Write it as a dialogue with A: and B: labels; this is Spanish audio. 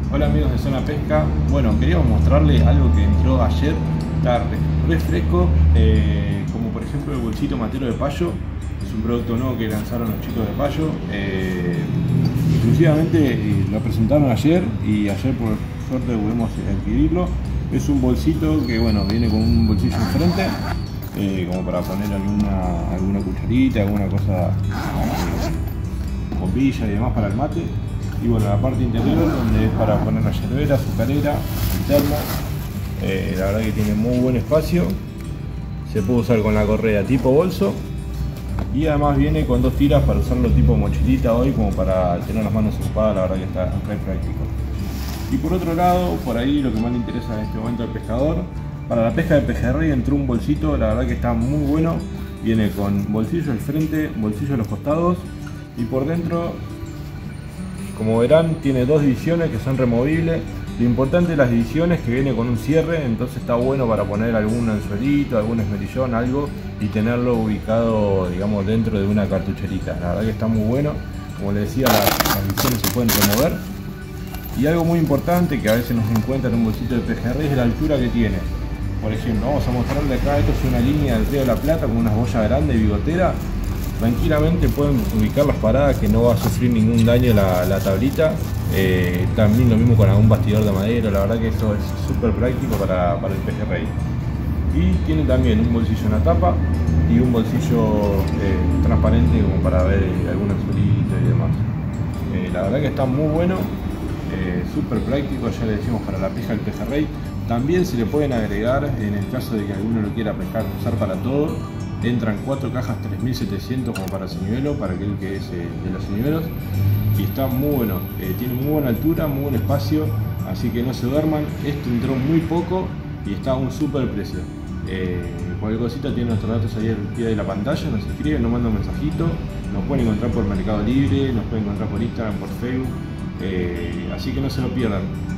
A: Hola amigos de Zona Pesca. Bueno, queríamos mostrarles algo que entró ayer. Está re fresco, como por ejemplo el bolsito matero de payo. Es un producto nuevo que lanzaron los chicos de payo. Exclusivamente lo presentaron ayer y ayer por suerte pudimos adquirirlo. Es un bolsito que bueno, viene con un bolsillo enfrente, como para poner alguna cucharita, alguna cosa, bombilla y demás para el mate. Y bueno, la parte interior donde es para poner la yerbera, azucarera, interna. La verdad que tiene muy buen espacio. Se puede usar con la correa tipo bolso. Y además viene con dos tiras para usarlo tipo mochilita hoy, como para tener las manos ocupadas. La verdad que está re práctico. Y por otro lado, por ahí lo que más le interesa en este momento al pescador, para la pesca de pejerrey entró un bolsito, la verdad que está muy bueno. Viene con bolsillo al frente, bolsillo a los costados y por dentro, como verán, tiene dos divisiones que son removibles. Lo importante de las divisiones es que viene con un cierre, entonces está bueno para poner algún anzuelito, algún esmerillón, algo, y tenerlo ubicado, digamos, dentro de una cartucherita. La verdad que está muy bueno. Como les decía, las divisiones se pueden remover. Y algo muy importante que a veces no se encuentra en un bolsito de pejerrey es la altura que tiene. Por ejemplo, vamos a mostrarle acá, esto es una línea del Río de la Plata con una boya grande y bigotera. Tranquilamente pueden ubicar las paradas, que no va a sufrir ningún daño la tablita. También lo mismo con algún bastidor de madera. La verdad que esto es súper práctico para el pejerrey. Y tiene también un bolsillo en la tapa y un bolsillo transparente como para ver algún anzuelito y demás. La verdad que está muy bueno, súper práctico, ya le decimos, para la pesca del pejerrey. También se le pueden agregar, en el caso de que alguno lo quiera pescar, usar para todo. Entran 4 cajas 3700 como para señuelo, para aquel que es de los señuelos. Y está muy bueno, tiene muy buena altura, muy buen espacio, así que no se duerman. Esto entró muy poco y está a un súper precio. Cualquier cosita, tiene nuestros datos ahí al pie de la pantalla, nos escriben, nos mandan un mensajito. Nos pueden encontrar por Mercado Libre, nos pueden encontrar por Instagram, por Facebook, así que no se lo pierdan.